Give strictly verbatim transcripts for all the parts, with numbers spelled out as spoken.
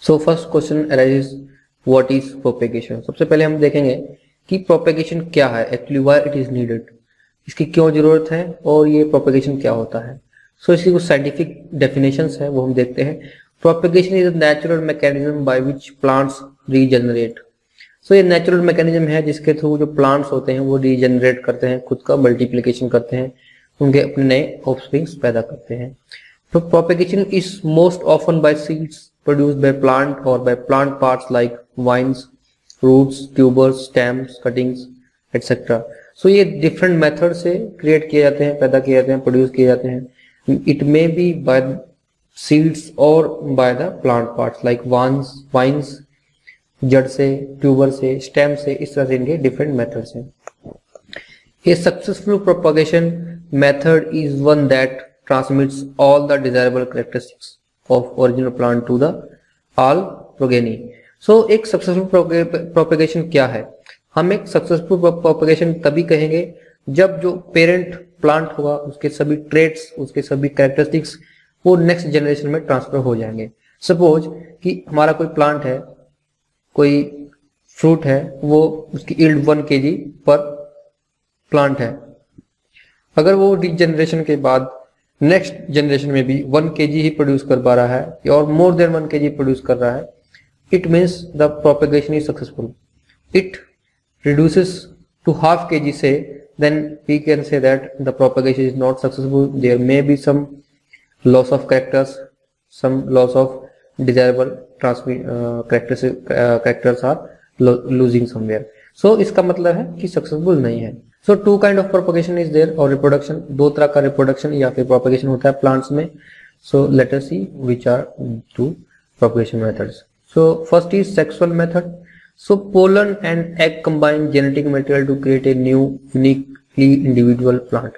So first question arises what is propagation. सबसे पहले हम देखेंगे कि प्रोपेगेशन क्या है, actually why it is needed, इसकी क्यों जरूरत है और ये प्रोपेगेशन क्या होता है। सो so, इसकी कुछ साइंटिफिक डेफिनेशंस है वो हम देखते हैं। Propagation is a natural mechanism by which plants regenerate. So ये नेचुरल मैकेनिज्म है जिसके थ्रू जो प्लांट्स होते हैं वो रीजनरेट करते हैं, खुद का मल्टीप्लिकेशन करते हैं, उनके अपने नए ऑफस्प्रिंग्स पैदा करते हैं। तो propagation is most often by seeds produced by plant or by plant parts like vines, roots, tubers, stems, cuttings, et cetera. So ये different method से create किए जाते हैं, पैदा किए जाते हैं, produce किए जाते हैं. It may be by seeds or by the plant parts like vines, vines, जड़ से, tuber से, stem से, इस तरह से इनके different methods हैं. A successful propagation method is one that transmits all the desirable characteristics of original plant to the all progeny. So एक successful propagation क्या है? हम एक successful propagation तभी कहेंगे जब जो parent plant होगा उसके सभी traits, उसके सभी characteristics वो next generation में transfer हो जाएंगे. Suppose कि हमारा कोई plant है, कोई fruit है, वो उसकी yield one kg पर plant है. अगर वो regeneration के बाद नेक्स्ट जनरेशन में भी वन के जी ही प्रोड्यूस कर पा रहा है और मोर देन वन के जी प्रोड्यूस कर रहा है, it means the propagation is successful. It reduces to half के जी से, then we can say that the propagation is not successful. There may be some loss of characters, some loss of desirable transmit characters are losing somewhere. So इसका मतलब है कि successful नहीं है. So two kind of propagation is there, और reproduction, दो तरह का रिप्रोडक्शन या फिर प्रोपेगेशन होता है प्लांट्स में. So let us see which are two propagation methods. So first is sexual method. So pollen and egg combine genetic material to create a new uniquely individual plant.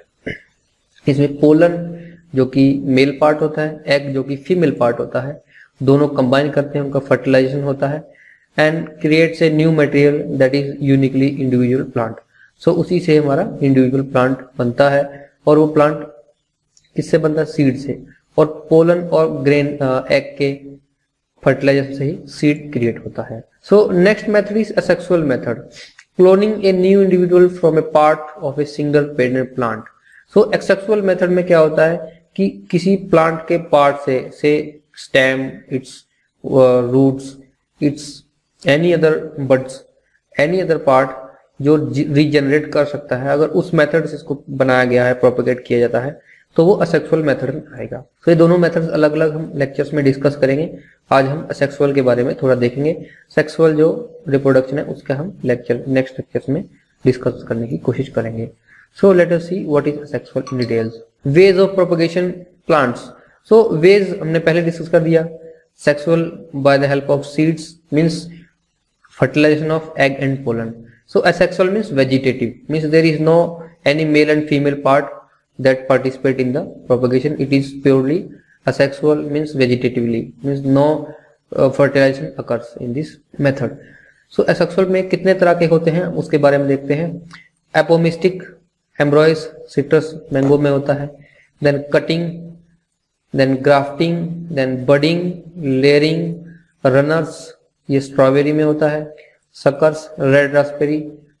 इसमें pollen जो कि male part होता है, egg जो कि female part होता है, दोनों कंबाइन करते हैं, उनका फर्टिलाइजेशन होता है and creates a new material that is uniquely individual plant. So so, उसी से हमारा इंडिविजुअल प्लांट बनता है, और वो प्लांट किससे बनता है? सीड से. और पोलन और ग्रेन एग के फर्टिलाइजेशन से ही सीड क्रिएट होता है. So next method is asexual method. Cloning a new individual from a part of a single parent plant. So asexual method में क्या होता है कि किसी प्लांट के पार्ट से, से stem, its roots, its any other buds, any other part जो रीजनरेट कर सकता है, अगर उस मेथड से इसको बनाया गया है, प्रोपेगेट किया जाता है, तो वो असेक्सुअल मेथड में आएगा. तो ये दोनों मेथड्स अलग अलग हम लेक्चर्स में डिस्कस करेंगे. आज हम असेक्सुअल के बारे में थोड़ा देखेंगे. सेक्सुअल जो रिप्रोडक्शन है उसका हम लेक्चर नेक्स्ट लेक्चर्स में डिस्कस करने की कोशिश करेंगे. So let us see what is asexual in details. Ways of propagation plants. So ways हमने पहले डिस्कस कर दिया. Sexual by the help of seeds means fertilization of egg and pollen. So asexual means vegetative, means there is no any male and female part that participate in the propagation. It is purely asexual, means vegetatively, means no uh, fertilization occurs in this method. So asexual में कितने तरह के होते हैं उसके बारे में देखते हैं. एपोमिस्टिक, एम्ब्रॉयस, सिट्रस, मैंगो में होता है. Then cutting, then grafting, then budding, layering, runners, ये स्ट्रॉबेरी में होता है. Suckers, red raspberry,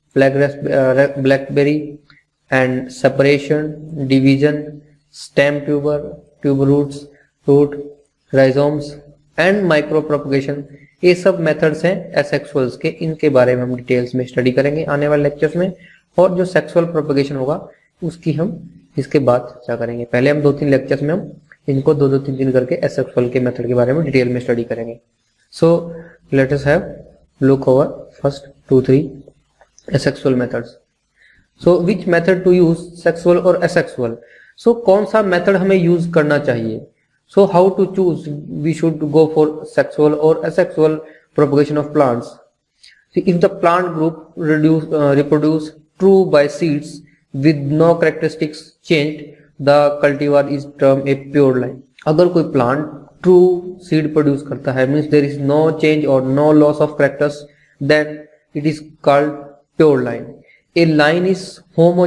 black blackberry, and separation, division, stem tuber, tube roots, root, rhizomes and micro propagation. ये सब मेथड्स हैं एसेक्सुअल्स के. इनके बारे में हम डिटेल्स में स्टडी करेंगे आने वाले लेक्चर्स में, और जो सेक्सुअल प्रोपगेशन होगा उसकी हम इसके बाद चर्चा करेंगे. पहले हम दो तीन लेक्चर्स में हम इनको दो दो तीन तीन करके एसेक्सुअल के मेथड के बारे में डिटेल में स्टडी करेंगे. So let us have look over first two three asexual methods. So which method to use, sexual or asexual? So कौन सा मेथड हमें यूज करना चाहिए? So how to choose? We should go for sexual or asexual propagation of plants. See, if the plant group reduce uh, reproduce true by seeds with no characteristics changed, the cultivar is termed a pure line. अगर कोई plant true seed produce करता है, means there is no change और no loss of characters, then it is called pure line. A line is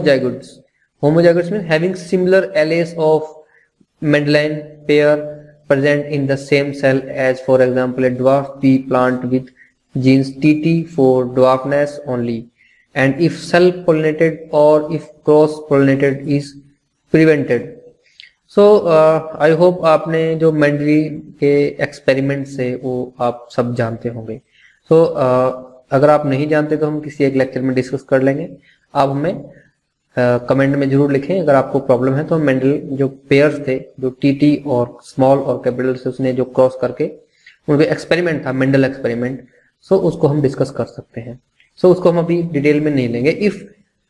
homozygotes. Homozygotes mean having similar alleles of Mendelian pair present in the same cell as, for example, a dwarf pea plant with genes T T for dwarfness only, and if self-pollinated or if cross-pollinated is prevented. So I hope आपने जो Mendeley के experiment से वो आप सब जानते होंगे. सो so, uh, अगर आप नहीं जानते तो हम किसी एक लेक्चर में डिस्कस कर लेंगे. आप हमें कमेंट uh, में जरूर लिखें अगर आपको प्रॉब्लम है. तो मेंडल जो पेयर्स थे, जो टीटी और स्मॉल और कैपिटल से उसने जो क्रॉस करके उनका एक्सपेरिमेंट था, मेंडल एक्सपेरिमेंट, सो so, उसको हम डिस्कस कर सकते हैं. सो so, उसको हम अभी डिटेल में नहीं लेंगे. इफ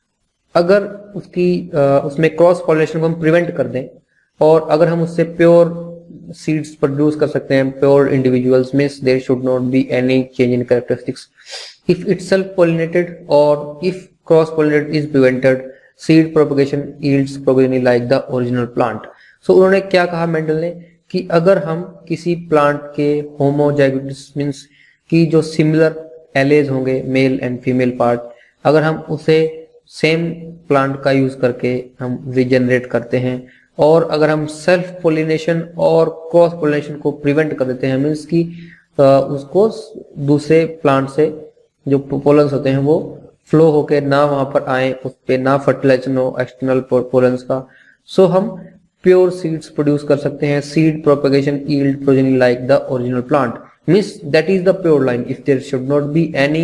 अगर उसकी uh, उसमें क्रॉस पॉलिनेशन को हम प्रिवेंट कर दें और अगर हम उससे प्योर सीड्स प्रोड्यूस कर सकते हैं, pure individuals, means there should not be any change in characteristics. If it's self pollinated और if cross pollinated is prevented, seed propagation yields probably like the original plant. So उन्होंने क्या कहा Mendel ने कि अगर हम किसी प्लांट के होमोजाइगोटस मींस की जो सिमिलर एलेज होंगे, मेल एंड फीमेल पार्ट, अगर हम उसे सेम प्लांट का यूज करके हम रीजनरेट करते हैं और अगर हम सेल्फ पोलिनेशन और क्रॉस पोलिनेशन को प्रिवेंट कर देते हैं, मीन्स कि उसको दूसरे प्लांट से जो पोलन्स होते हैं वो फ्लो होके ना वहां पर आए, उस पे ना फर्टिलाइजेशन हो एक्सटर्नल पोलन्स का, सो हम प्योर सीड्स प्रोड्यूस कर सकते हैं. Seed propagation yield progeny like the original plant, means that is the pure line if there should not be any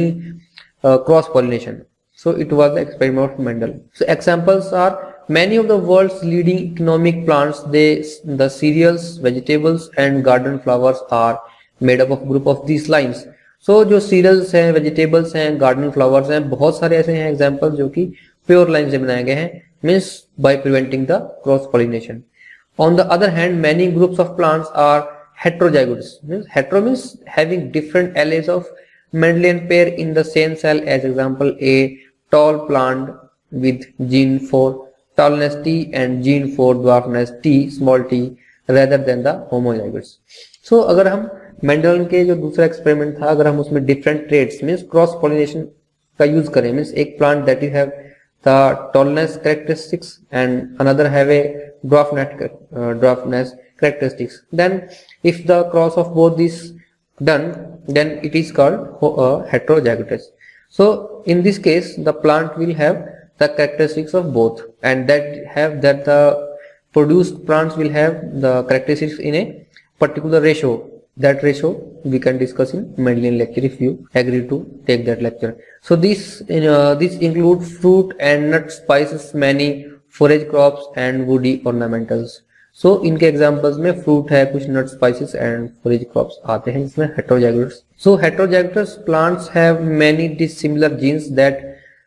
cross pollination. So it was the experiment of Mendel. So examples are many of the world's leading economic plants. They, the cereals, vegetables and garden flowers are made up of group of these lines. So जो cereals हैं, vegetables हैं, garden flowers हैं, बहुत सारे ऐसे हैं examples जो कि pure lines से बनाए गए हैं, means by preventing the cross pollination. On the other hand, many groups of plants are heterozygous. Means hetero means having different alleles of Mendelian pair in the same cell. As example, a tall plant with gene for tallness T and gene for dwarfness T small t rather than the homozygous. So अगर हम Mendel के जो दूसरा experiment था, अगर हम उसमें different traits means cross pollination का यूज करें, मींस एक plant that is have the tallness characteristics and another have a dwarfness dwarfness characteristics, then if the cross of both this done, then it is called uh, heterozygous. So in this case the plant will have the characteristics of both, and that have that the produced plants will have the characteristics in a particular ratio. That ratio we can discuss in Mendelian lecture if you agree to take that lecture. So this uh, this include fruit and nut, spices, many forage crops and woody ornamentals. So so, इनके examples में fruit है, कुछ nut, spices and forage crops आते हैं जिसमें heterozygotes. So heterozygotes plants have many dissimilar genes that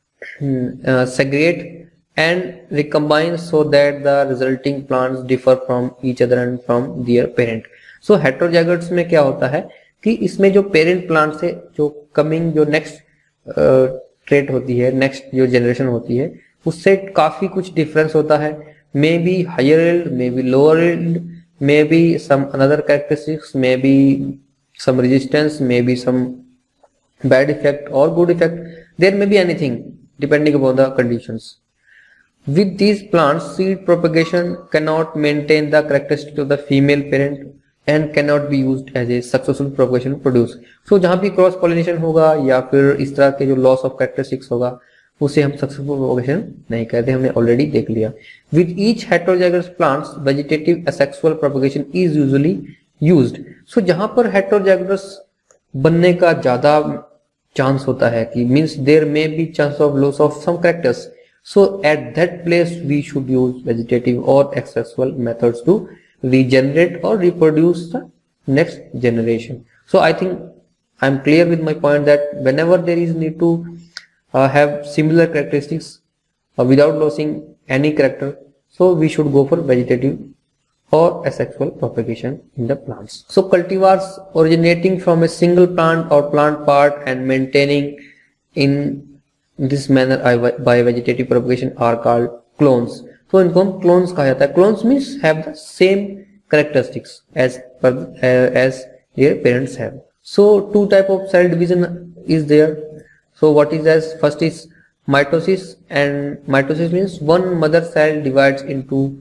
segregate and recombine so that the resulting plants differ from each other and from their parent. So heterozygotes में क्या होता है कि इसमें जो पेरेंट प्लांट से जो कमिंग जो नेक्स्ट ट्रेट होती है, नेक्स्ट जो जनरेशन होती है, उससे काफी कुछ डिफरेंस होता है. Maybe higher yield, maybe lower yield, maybe some another characteristics, maybe some resistance, maybe some bad effect or good effect. There may be anything depending upon the conditions. With these plants, seed propagation cannot maintain the characteristics of the female parent and cannot be used as a successful propagation produce. So जहाँ भी cross pollination होगा या फिर इस तरह के जो loss of characteristics होगा उसे हम सक्सेसफुल प्रोपगेशन नहीं कहते, हमने ऑलरेडी देख लिया. With each heterozygous plants vegetative asexual propagation is usually used. So जहां पर हेटेरोजाइगस बनने का ज्यादा चांस होता है कि means there may be chance of loss of some characters, so at that place we should use vegetative और asexual methods to regenerate और reproduce the next generation. So I think I am clear with my point that whenever there is need to Uh, have similar characteristics uh, without losing any character, so we should go for vegetative or asexual propagation in the plants. So cultivars originating from a single plant or plant part and maintaining in this manner by vegetative propagation are called clones. So इनको हम clones कहा जाता है. Clones means have the same characteristics as per, uh, as their parents have. So two type of cell division is there. So what is as first is mitosis, and mitosis means one mother cell divides into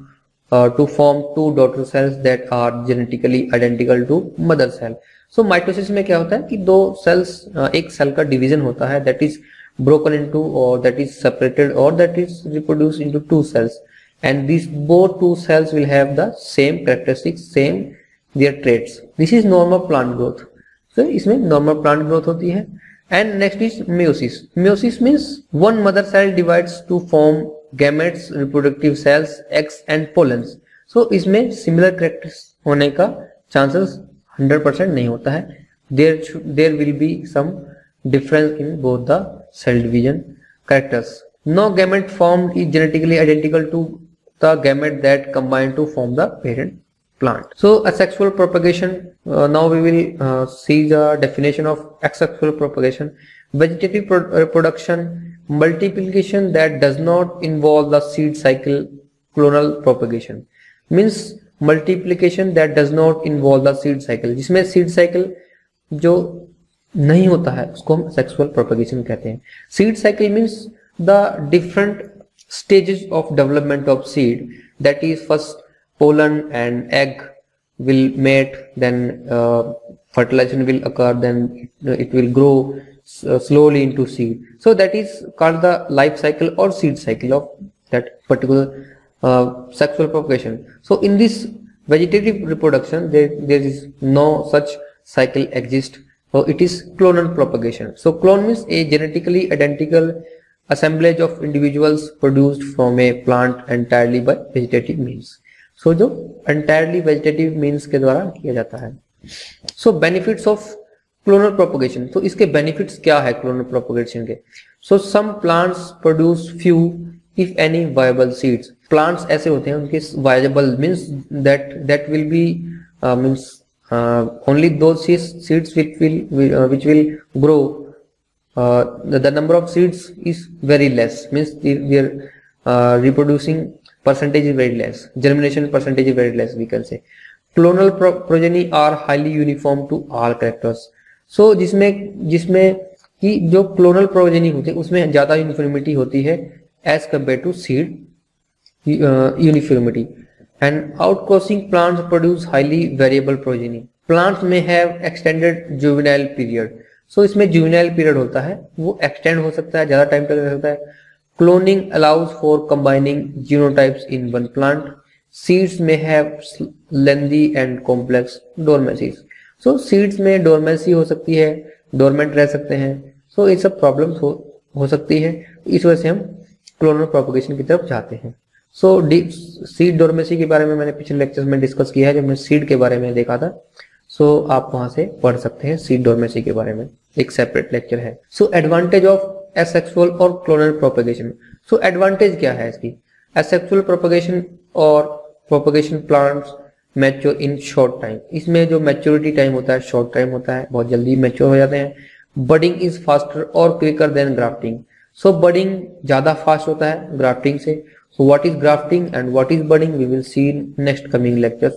uh, to form two daughter cells that are genetically identical to mother cell. So mitosis में क्या होता है कि दो cells, uh, एक cell का division होता है, that is broken into or that is separated or that is reproduced into two cells, and these both two cells will have the same characteristics, same their traits. This is normal plant growth. So इसमें normal plant growth होती है. And next is meiosis. Meiosis means one mother cell divides to form gametes, reproductive cells, eggs and pollens. So इसमें similar characters होने का chances one hundred percent नहीं होता है. There should, there will be some difference in both the cell division characters. No gamete formed is genetically identical to the gamete that combine to form the parent plant. So asexual propagation, uh, now we will uh, see the definition of asexual propagation. Vegetative pro reproduction, multiplication that does not involve the seed cycle. Clonal propagation means multiplication that does not involve the seed cycle, जिसमें seed cycle जो नहीं होता है उसको हम asexual propagation कहते हैं. Seed cycle means the different stages of development of seed, that is first pollen and egg will mate, then uh, fertilization will occur, then it, it will grow uh, slowly into seed. So that is called the life cycle or seed cycle of that particular uh, sexual propagation. So in this vegetative reproduction there, there is no such cycle exist. So it is clonal propagation. So clone means a genetically identical assemblage of individuals produced from a plant entirely by vegetative means. So जो entirely vegetative means के द्वारा किया जाता है. So benefits of clonal propagation. तो इसके benefits क्या है clonal propagation के? So some plants produce few if any viable seeds. Plants ऐसे होते हैं उनके viable means that that will be uh, means uh, only those seeds which will uh, which will grow. Uh, the, the number of seeds is very less, means we are uh, reproducing percentage is very less, germination percentage is very less, we can say. Clonal pro progeny are highly uniform to all characters. So जिसमें जिसमें कि जो clonal progeny होती है उसमें ज्यादा uniformity होती है as compared to seed uh, uniformity. And outcrossing plants produce highly variable progeny. Plants may have extended juvenile period. So इसमें juvenile period होता है, वो extend हो सकता है, ज़्यादा टाइम तक रह सकता है. Cloning allows for combining genotypes in one plant. Seeds may have lengthy and complex dormancies. So seeds में dormancy हो सकती है, dormant रह सकते हैं. So ये सब problems हो हो सकती है. इस वजह से हम clonal propagation की तरफ जाते हैं. So seed dormancy के बारे में मैंने पिछले लेक्चर्स में डिस्कस किया है, जब मैं seed के बारे में देखा था. सो so, आप वहां से पढ़ सकते हैं सीड डोर्मेसी के बारे में, एक सेपरेट लेक्चर है. सो एडवांटेज ऑफ एसेक्सुअल और क्लोनल प्रोपेगेशन. सो एडवांटेज क्या है इसकी? एसेक्सुअल प्रोपेगेशन और propagation plants mature in short time. इसमें जो मैच्योरिटी टाइम होता है शॉर्ट टाइम होता है, बहुत जल्दी मैच्योर हो जाते हैं. बडिंग इज फास्टर और quicker than grafting. So budding ज्यादा फास्ट होता है ग्राफ्टिंग से. So what is grafting and what is budding we will see in next coming lectures.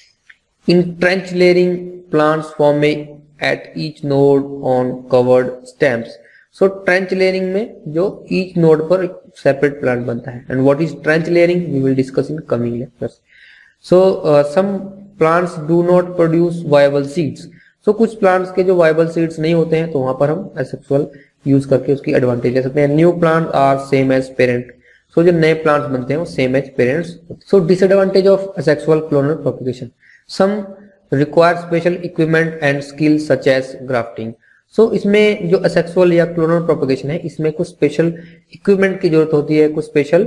In trench layering, plants form at each node on covered stems. So trench layering में जो each node पर separate plant बनता है. And what is trench layering? We will discuss in coming lectures. So uh, some plants do not produce viable seeds. So कुछ plants के जो viable seeds नहीं होते हैं तो वहाँ पर हम asexual use करके उसकी advantage ले सकते हैं. New plants are same as parent. So जो नए plants बनते हैं वो same as parents. So disadvantage of asexual clonal propagation. Some require special equipment and skills such as grafting. So इसमें जो asexual या clonal propagation है इसमें कुछ special equipment की जरूरत होती है, कुछ special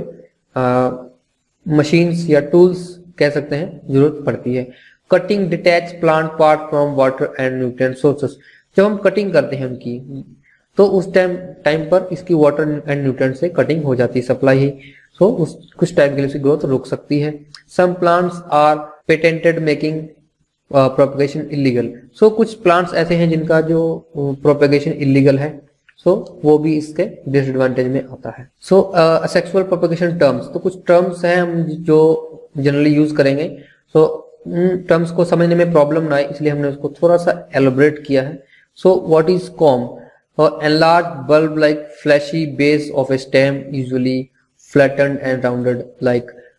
machines या tools कह सकते हैं जरूरत पड़ती है. Cutting detach plant part from water and nutrient sources. जब हम cutting करते हैं उनकी तो उस टाइम टाइम पर इसकी वाटर एंड न्यूट्रिएंट से कटिंग हो जाती है, सप्लाई ही. सो so, उस कुछ टाइम के लिए उसकी ग्रोथ रुक सकती है. Some plants are patented making propagation illegal. So कुछ प्लांट्स ऐसे हैं जिनका जो प्रोपेगेशन इलीगल है, सो so, वो भी इसके डिसएडवांटेज में आता है. सो असेक्सुअल प्रोपेगेशन टर्म्स, तो कुछ टर्म्स हैं हम जो जनरली यूज करेंगे. सो so, उन टर्म्स को समझने में प्रॉब्लम ना आए इसलिए हमने उसको थोड़ा सा एलोबरेट किया है. So what is corm? enlarged bulb like fleshy base of a stem, usually flattened and rounded like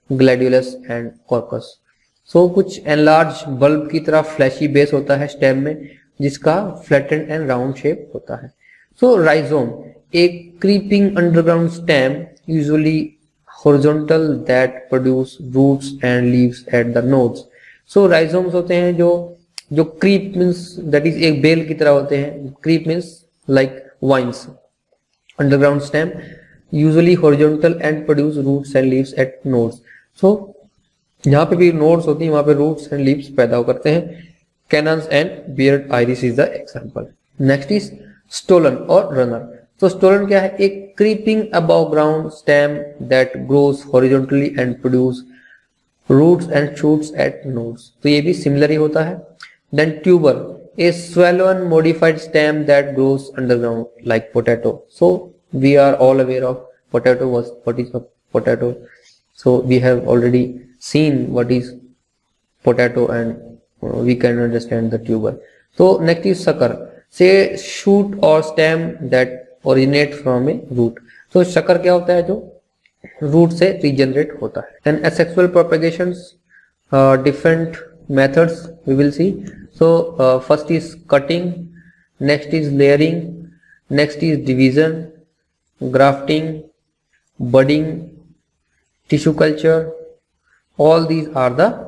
gladiolus and crocus. So कुछ एनलार्ज बल्ब की तरह फ्लैशी बेस होता है स्टेम में, जिसका फ्लैटेंड एंड राउंड शेप होता है। सो राइजोम, एक creeping underground stem usually horizontal that produce roots and leaves at the nodes। so rhizomes होते हैं जो जो creep means that is एक बेल की तरह होते हैं। creep means like vines। underground stem usually horizontal and produce roots and leaves at nodes। so जहाँ पे भी nodes होती हैं वहाँ पे roots and leaves पैदा करते हैं। canons and beard iris is the example। next is stolon और runner। तो स्टोलन क्या है? एक creeping above ground stem that grows horizontally and produce roots and shoots at nodes. तो ये भी सिमिलर ही होता है। Then tuber, a swollen modified stem that grows underground like potato। so we are all aware of potato। was what is a potato? so we have already seen what is potato and uh, we can understand the tuber। so next is sucker, say shoot or stem that originate from a root। so sucker क्या होता है? जो root से regenerate होता है। एंड asexual propagations, uh, different methods we will see। so uh, first is cutting, next is layering, next is division, grafting, budding, tissue culture। all these are the